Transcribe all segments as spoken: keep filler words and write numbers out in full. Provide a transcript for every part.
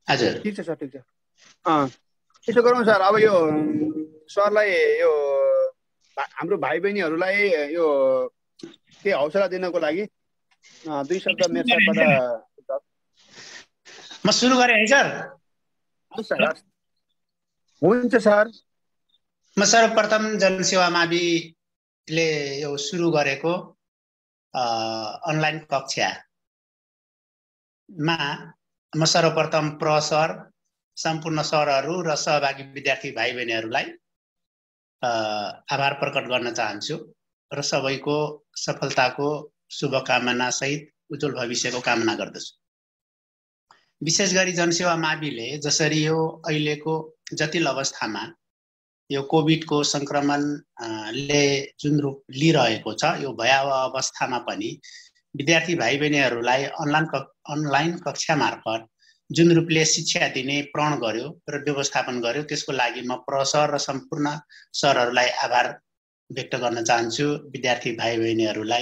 हजुर ठिक छ सर, ठिक छ। अँ त्यसो गरौँ सर। अब यो सरलाई यो हाम्रो भाइ बहिनीहरूलाई यो के हौसला दिनको लागि दुई शब्द मेरो तर्फबाट म सुरु गरेँ है सर। हस् सर, हस्। हुन्छ सर। म सर्वप्रथम जनसेवा माविले यो सुरु गरेको अनलाइन कक्षामा म सर्वप्रथम प्रसर सम्पूर्ण सरहरू र सहभागी विद्यार्थी भाइ बहिनीहरूलाई आभार प्रकट गर्न चाहन्छु र सबैको सफलताको शुभकामना सहित उज्जवल भविष्यको कामना गर्दछु। विशेष गरी जनसेवा माविले जसरी यो अहिलेको जटिल अवस्थामा यो कोभिडको संक्रमणले जुन रूप लिइरहेको छ, यो भयावह अवस्थामा पनि विद्यार्थी भाइ बहिनीहरूलाई अनलाइन अनलाइन कक्षा मार्फत जुन रूपले शिक्षा दिने प्रण गर्यो र व्यवस्थापन गर्यो, त्यसको लागि म प्रसर र सम्पूर्ण सरहरूलाई आभार व्यक्त गर्न चाहन्छु। विद्यार्थी भाइ बहिनीहरूलाई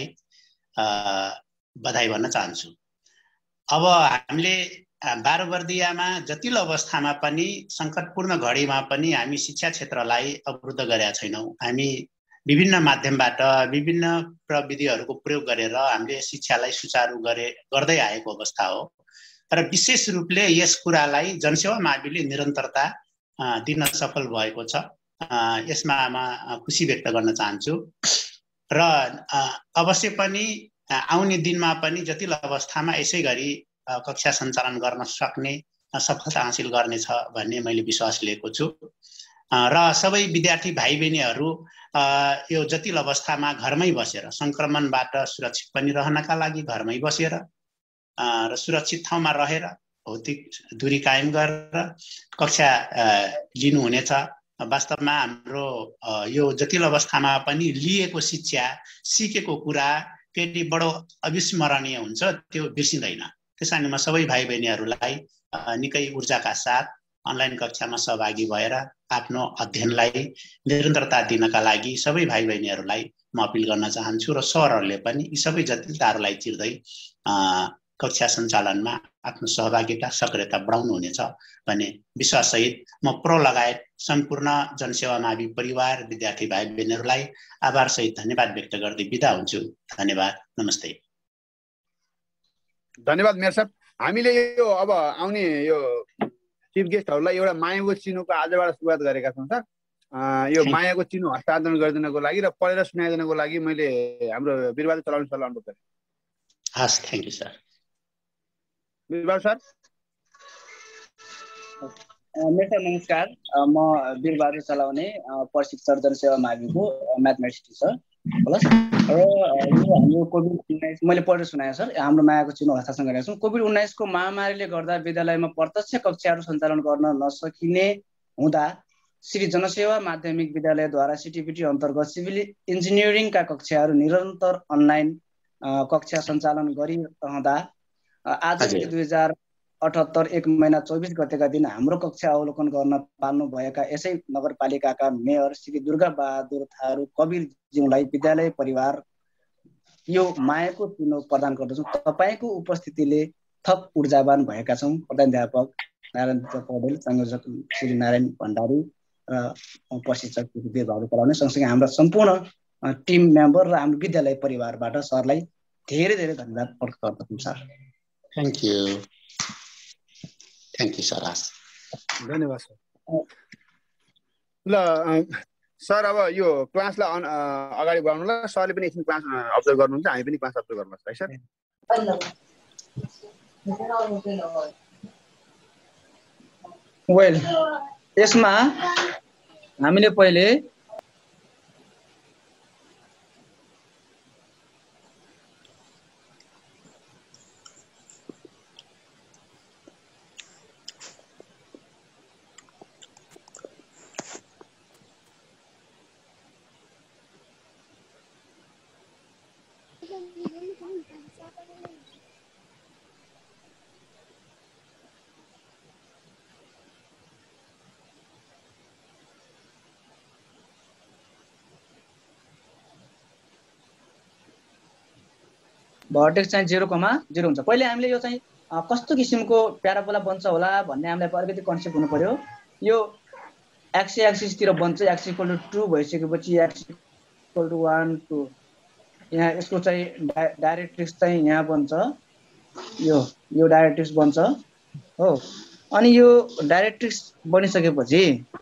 बधाई भन्न चाहन्छु। अब हामीले बाह्र वर्दियामा जटिल अवस्थामा पनि सङ्कटपूर्ण घडीमा पनि हामी शिक्षा क्षेत्रलाई अवरुद्ध गरेका छैनौँ। हामी विभिन्न माध्यमबाट विभिन्न प्रविधिहरूको प्रयोग गरेर हामीले शिक्षालाई सुचारू गरे गर्दै आएको अवस्था हो र विशेष रूपले यस कुरालाई जनसेवा माविले निरन्तरता दिन सफल भएको छ। यसमा म खुसी व्यक्त गर्न चाहन्छु र अवश्य पनि आउने दिनमा पनि जटिल अवस्थामा यसै गरी कक्षा सञ्चालन गर्न सक्ने सफलता हासिल गर्नेछ भन्ने मैले विश्वास लिएको छु र सबै विद्यार्थी भाइ बहिनीहरू यो जटिल अवस्थामा घरमै बसेर संक्रमणबाट सुरक्षित पनि रहनका लागि घरमै बसेर र सुरक्षित ठाउँमा रहेर भौतिक दूरी कायम गरेर कक्षा लिनुहुनेछ। वास्तवमा हाम्रो यो जटिल अवस्थामा पनि लिएको शिक्षा, सिकेको कुरा फेरि बडो अविस्मरणीय हुन्छ, त्यो बिर्सिँदैन। त्यसैले म सबै भाइ बहिनीहरूलाई निकै ऊर्जाका साथ अनलाइन कक्षामा सहभागी भएर आफ्नो अध्ययनलाई निरन्तरता दिनका लागि सबै भाइ बहिनीहरूलाई म अपिल गर्न चाहन्छु र सरहरूले पनि यी सबै जटिलताहरूलाई चिर्दै कक्षा सञ्चालनमा आफ्नो सहभागिता सक्रियता बढाउनु हुनेछ भन्ने विश्वाससहित म प्रो लगायत सम्पूर्ण जनसेवा मावि परिवार विद्यार्थी भाइ बहिनीहरूलाई आभार सहित धन्यवाद व्यक्त गर्दै बिदा हुन्छु। धन्यवाद, नमस्ते। धन्यवाद मेयर साहब। हामीले यो अब आउने यो चिफ गेस्टहरूलाई एउटा मायाको चिनोको आजबाट सुरुवात गरेका छौँ सर। यो मायाको चिनो हस्तान्तरण गरिदिनको लागि र पढेर सुनाइदिनको लागि मैले हाम्रो वीरबहादुर चलाउने सरलाई अनुरोध गरेँ। हस्, thank you sir. Birbahadur sir. मेटा नमस्कार, म वीरबहादुर चलाउने प्रशिक्षक जनसेवा माविको म्याथमेटिक्स टिचर प्लस र यो हाम्रो कोभिड उन्नाइस मैले पढेर सुनाएँ सर। हाम्रो मायाको चिनो हस्ताक्षर गरेका छौँ। कोभिड उन्नाइसको महामारीले गर्दा विद्यालयमा प्रत्यक्ष कक्षाहरू सञ्चालन गर्न नसकिने हुँदा श्री जनसेवा माध्यमिक विद्यालयद्वारा सिटिपिटी अन्तर्गत सिभिल इन्जिनियरिङका कक्षाहरू निरन्तर अनलाइन कक्षा सञ्चालन गरिरहँदा आज दुई हजार अठहत्तर एक महिना चौबिस गतेका दिन हाम्रो कक्षा अवलोकन गर्न पाल्नुभएका यसै नगरपालिकाका मेयर श्री दुर्गा बहादुर थारू कवीरज्यूलाई विद्यालय परिवार यो मायाको चिनो प्रदान गर्दछौँ। तपाईँको उपस्थितिले थप ऊर्जावान भएका छौँ। प्रधानाध्यापक नारायण पौडेल, संयोजक श्री नारायण भण्डारी र प्रशिक्षक वीरबहादुर चलाउने सँगसँगै हाम्रा सम्पूर्ण टिम मेम्बर र हाम्रो विद्यालय परिवारबाट सरलाई धेरै धेरै धन्यवाद प्रकट गर्दछौँ sir. Thank you. Thank you sir. धन्यवाद सर। ल सर, अब यो क्लासलाई अगाडि बढाउनुलाई सरले पनि एकछिन क्लास अब्जर्भ गर्नुहुन्छ, हामी पनि क्लास अब्जर्भ गर्नुहोस् है सर। वेल, यसमा हामीले पहिले भर्टेक्स चाहिँ जेरो कमा जेरो हुन्छ। पहिले हामीले यो चाहिँ कस्तो किसिमको प्याराबोला बन्छ होला भन्ने हामीलाई अलिकति कन्सेप्ट हुनु पर्यो। यो एक्स एक्सिसतिर बन्छ, एक्स इक्वल टु टू भइसकेपछि x equal to one two, यहाँ यसको चाहिँ डाइरेक्ट्रिक्स चाहिँ यहाँ बन्छ, यो यो डाइरेक्ट्रिक्स बन्छ हो। अनि यो डाइरेक्ट्रिक्स बनिसकेपछि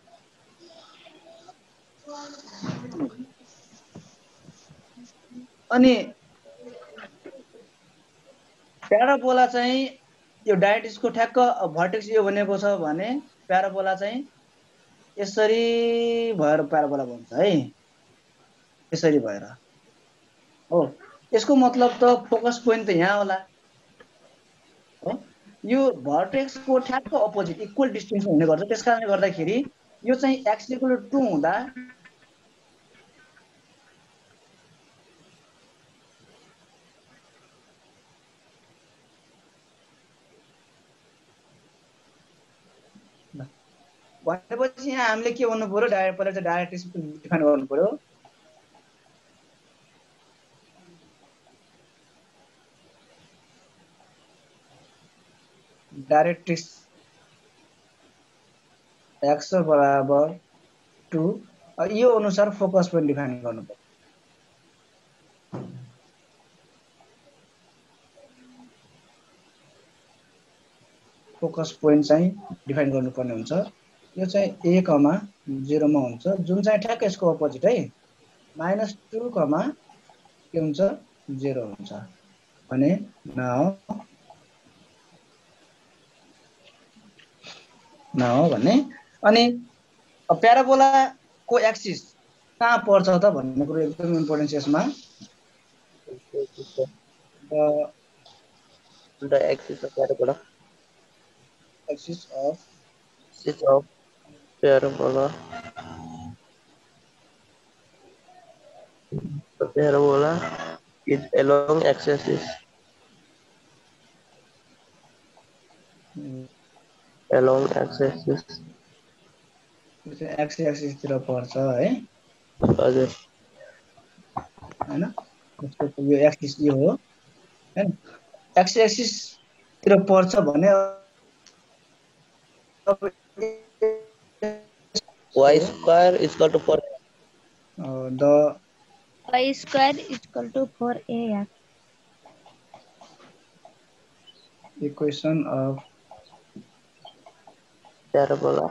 अनि प्याराबोला चाहिँ यो डाइरेक्ट्रिक्सको ठ्याक्क भर्टेक्स यो बनेको छ भने प्याराबोला चाहिँ यसरी भएर प्याराबोला बन्छ है, यसरी भएर हो। यसको मतलब त फोकस पोइन्ट त यहाँ होला हो। यो भर्टेक्सको ठ्याक्क अपोजिट इक्वल डिस्टेन्समा हुने गर्छ। त्यसकारणले गर्दाखेरि यो चाहिँ एक्स इक्वल टु टू हुँदा भनेपछि यहाँ हामीले के भन्नु पर्यो, डाइरेक्ट पहिला चाहिँ डाइरेक्ट्रिक्स डिफाइन गर्नु पर्यो। डाइरेक्ट्रिक्स एक्स बराबर टू, यो अनुसार फोकस पोइन्ट डिफाइन गर्नु पर्यो। फोकस पोइन्ट चाहिँ डिफाइन गर्नुपर्ने हुन्छ। यो चाहिँ ए कमा जिरोमा हुन्छ, जुन चाहिँ ठ्याक्क यसको अपोजिट है, माइनस टू कमा के हुन्छ जिरो हुन्छ भने न न हो भन्ने। अनि प्याराबोलाको एक्सिस कहाँ पर्छ त भन्ने कुरो एकदम इम्पोर्टेन्ट छ यसमा। The axis of parabola, axis of axis of parabola, the parabola is along x-axis, along x-axis, x axis तिर पर्छ है, हजुर हैन। त्यसको यो एक्सिस यो हो हैन, एक्स एक्सिस तिर पर्छ भने y square is equal to four, the y square is equal to four a x. equation of parabola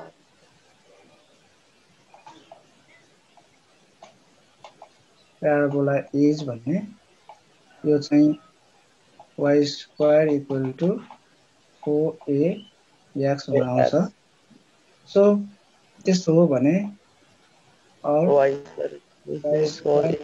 parabola is भन्ने यो चाहिँ y square equal to four a x आउँछ। सो त्यस्तो हो भने y square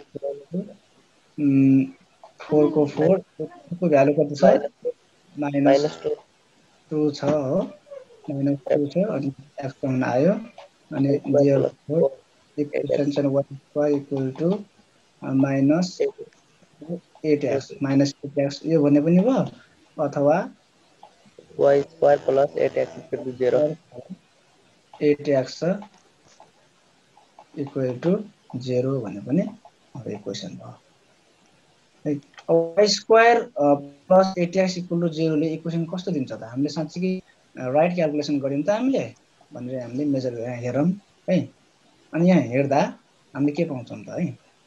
फोर को four को value कति छ माइनस टू छ हो, माइनस टू छ अनि एक्स पाउन आयो। अनि देयरफोर इक्वेसन चाहिँ y square equal to minus eight x, minus eight x यो भन्ने पनि भयो, अथवा y square plus eight x equal to zero, eight x equal to zero भन्ने पनि इक्वेसन भयो। y square plus eight x equal to जेरोले equation कस्तो दिन्छ त? हामीले साँच्चीकै राइट क्याल्कुलेसन गर्यौँ त हामीले भनेर हामीले मेजर गरेर हेरौँ है। अनि यहाँ हेर्दा हामीले के पाउँछौँ त है,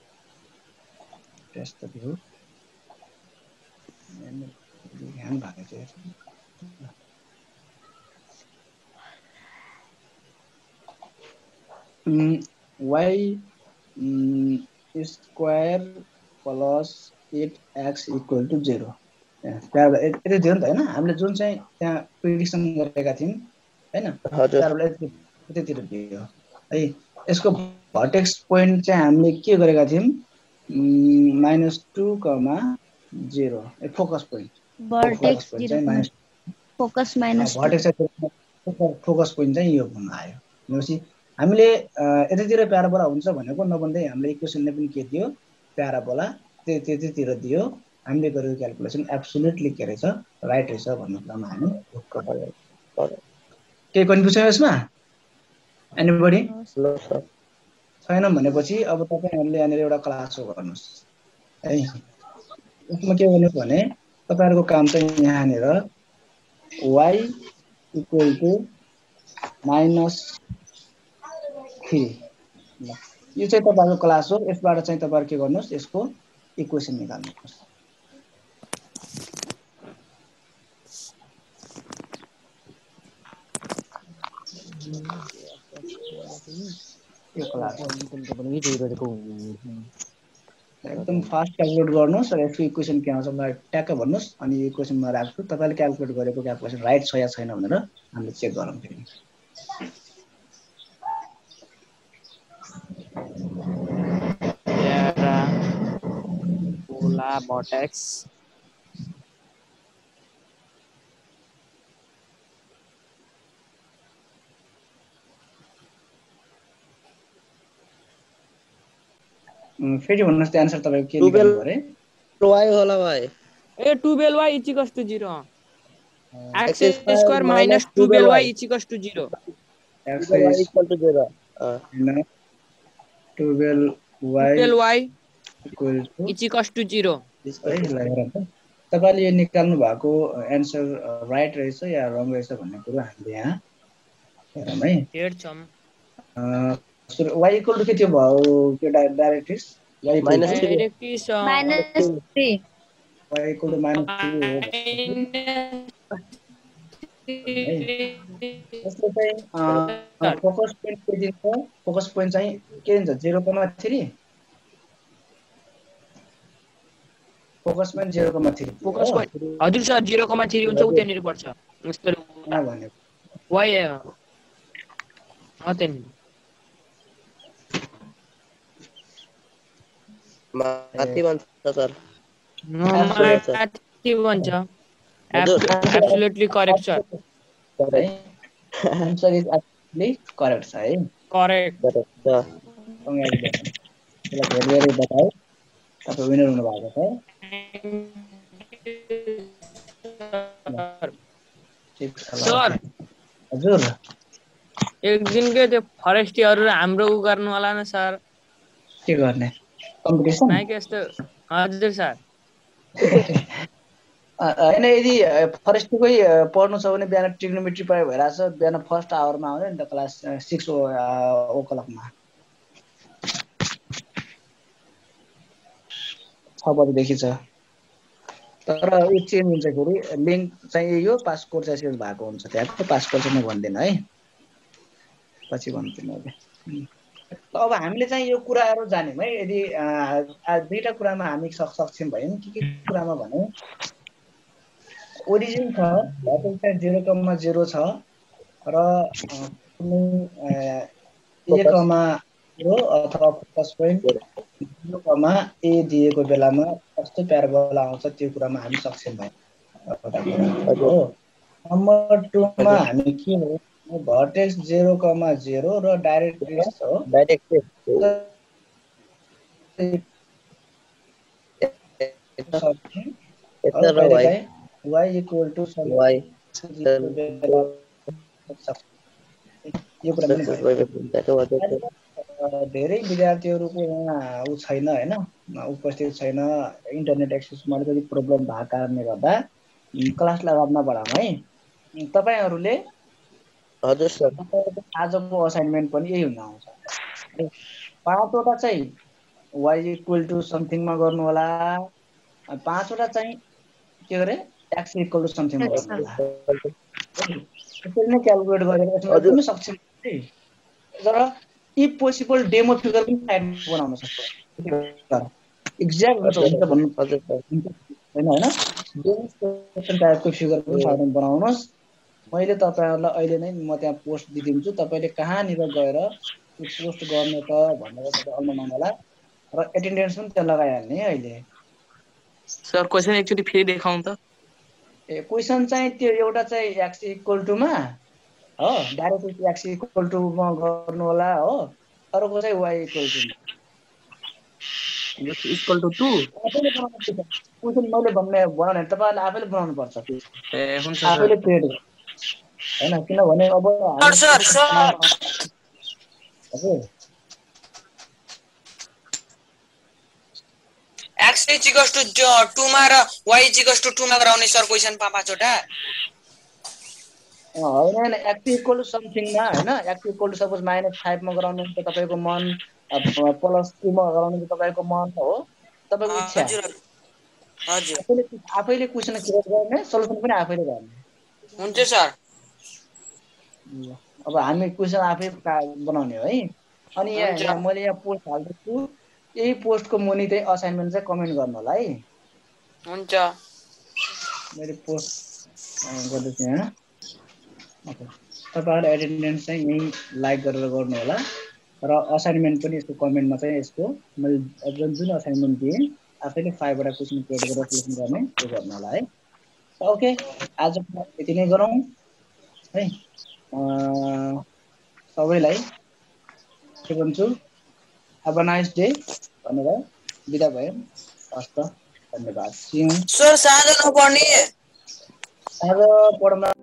टेस्ट भ्यू ध्यान भएको चाहिँ y square plus eight x equal to zero, यति दियो नि त होइन। हामीले जुन चाहिँ त्यहाँ प्रिडिक्सन गरेका थियौँ होइन, यतितिर दियो है। यसको भर्टेक्स पोइन्ट चाहिँ हामीले के गरेका थियौँ, minus two comma zero focus point, vertex minus focus minus vertex focus point चाहिँ यो भन्नु आयो। भनेपछि हामीले यतितिर प्याराबोला हुन्छ भनेको नभन्दै हामीले इक्वेसनले पनि के दियो, प्याराबोला त्यतितिर दियो। हामीले गरेको क्याल्कुलेसन एब्सोल्युटली के रहेछ, राइट रहेछ भन्ने कुरामा हामी ढुक्क पर्यो। केही कन्फ्युजन यसमा एनीबडी छैन भनेपछि अब तपाईँहरूले यहाँनिर एउटा क्लास हो गर्नुहोस् है। यसमा के गर्नु भने तपाईँहरूको काम चाहिँ यहाँनिर y equal to minus three. यो चाहिँ तपाईँको क्लास हो। यसबाट चाहिँ तपाईँहरू के गर्नुहोस्, यसको इक्वेसन निकाल्नुहोस्। यो क्लास एकदम फास्ट क्यालकुलेट गर्नुहोस् र यसको इक्वेसन के आउँछ मलाई ट्याक्क भन्नुहोस्, अनि यो इक्वेसन म राख्छु। तपाईँले क्यालकुलेट गरेको क्यालकुलेसन राइट छ या छैन भनेर हामीले चेक गरौँ फेरि। पोला भर्टेक्स फेरि भन्नुहोस् त्यो आन्सर तपाईँको के निकाल्नु अरे? y होला भाइ। A twelve y equals to zero. x square minus twelve y equals to zero. x equal to zero. Minus twelve y twelve y equal to equals to zero. है ल हेरौँ त तपाईँले यो निकाल्नु भएको एन्सर राइट रहेछ या रङ रहेछ भन्ने कुरो हामीले यहाँ हेरौँ है। हेर्छौँ। y इक्वल टु के थियो भयो त्यो directrix? y equal to directrix minus three. y equal to minus three हो। यसले चाहिँ फोकस पोइन्ट के दिन्छ? फोकस पोइन्ट चाहिँ के दिन्छ? Zero comma three. Focus point zero comma three. Focus point हजुर सर जीरो कमा थ्री हुन्छ, उतैनिर पर्छ। भने वाइ अ त्यहाँनिर माथि भन्छ सर। माथि भन्छ। Absolutely correct sir. Answer is absolutely correct छ है। करेक्ट। धेरै धेरै बताए तपाईँ विनर हुनु भएको छ। सर हजुर एक दिन के त्यो फरेस्टीहरू हाम्रो उ गर्नु होला न सर? के गर्ने कम्पिटिसन? नाइ के यस्तो हजुर सर। होइन यदि फरेस्टकै पढ्नु छ भने बिहान ट्रिग्नोमेट्री पढाइ भइरहेछ, बिहान फर्स्ट आवरमा आउने नि त क्लास सिक्स ओ क्लकमा छ बजीदेखि छ। तर यो चेन्ज हुन्छ फेरि लिङ्क चाहिँ यही हो, पास कोड चाहिँ चेन्ज भएको हुन्छ। त्यहाँको पास कोड चाहिँ म भन्दिनँ है, पछि भन्छु मैले। अब हामीले चाहिँ यो कुराहरू जान्यौँ है। यदि दुईवटा कुरामा हामी सक्षम भयौँ। के के कुरामा भने ओरिजिन छ, भर्टेक्स चाहिँ जिरो कमा जिरो छ र ए कमा जिरो अथवा focus point zero comma a दिएको बेलामा कस्तो प्याराबोला आउँछ त्यो कुरामा हामी सक्षम भयौँ। नम्बर टूमा हामी के हो? भर्टेक्स जिरो कमा जिरो र डाइरेक्ट्रिक्स हो। y इक्वल टु y यो कुरा पनि धेरै विद्यार्थीहरूको यहाँ ऊ छैन होइन, उपस्थित छैन। इन्टरनेट एक्सेसमा अलिकति प्रब्लम भएको कारणले गर्दा क्लासलाई अगाडि नबढाउँ है। तपाईँहरूले हजुर सर आजको असाइनमेन्ट पनि यही हुन आउँछ। पाँचवटा चाहिँ y इक्वल टु समथिङमा गर्नु होला, पाँचवटा चाहिँ के गरे x इक्वल टु समथिङमा गर्नु होला। त्यसरी नै क्यालकुलेट गरेर यसमा एकदमै सक्षम है। तर इफ पोसिबल डेमो फिगर पनि साइडमा बनाउन सक्छ। एक्ज्याक्ट हुन्छ हुन्छ भन्नु होइन होइन, डेमोन्स्ट्रेसन टाइपको फिगर पनि साइडमा बनाउनुहोस्। मैले तपाईँहरूलाई अहिले नै म त्यहाँ पोस्ट दिइदिन्छु, तपाईँले कहाँनिर गएर पोस्ट गर्ने त भनेर तपाईँ अल्मनाउनु होला र एटेन्डेन्स पनि त्यहाँ लगाइहाल्ने है। अहिले सर क्वेसन एकचोटि फेरि देखाउँ त? ए क्वेसन चाहिँ त्यो एउटा चाहिँ एक्स इक्वल टुमा हो, डाइरेक्ट एक्स इक्वल टुमा गर्नु होला हो। अर्को चाहिँ y equal to equal to two question मैले भन्ने बनाउने तपाईँहरूले आफैले बनाउनु पर्छ। ए हुन्छ आफैले क्रिएट होइन, किनभने अब सर सर हजुर x इक्वल्स टु टू मा र y इक्वल्स टु टू मा गराउने सर क्वेसन पाँचवटा। होइन होइन एक्स इक्वल टु समथिङमा होइन x equal to suppose minus फाइभमा गराउनु हुन्छ तपाईँको मन प्लस टूमा गराउनु हुन्छ तपाईँको मन हो तपाईँको इच्छा हजुर हजुर आफैले आफैले क्वेसन क्रिएट गर्ने सल्युसन पनि आफैले गर्ने हुन्छ सर अब हामी क्वेसन आफै बनाउने है अनि यहाँ यहाँ मैले यहाँ पोस्ट हाल्दैछु यही पोस्टको मुनि चाहिँ असाइनमेन्ट चाहिँ कमेन्ट गर्नु होला है हुन्छ मैले पोस्ट गर्दैछु यहाँ तपाईँहरू एटेन्डेन्स चाहिँ यहीँ लाइक गरेर गर्नु होला र असाइनमेन्ट पनि यसको कमेन्टमा चाहिँ यसको मैले जुन जुन असाइनमेन्ट दिएँ आफैले फाइभवटा क्वेसन क्रिएट गरेर सल्युसन गर्ने त्यो गर्नु होला है ओके आज यति नै गरौँ है सबैलाई के भन्छु हेभ अ नाइस डे भनेर बिदा भयो हस्त धन्यवाद सर साँझ नपढ्ने साँझ पढ्न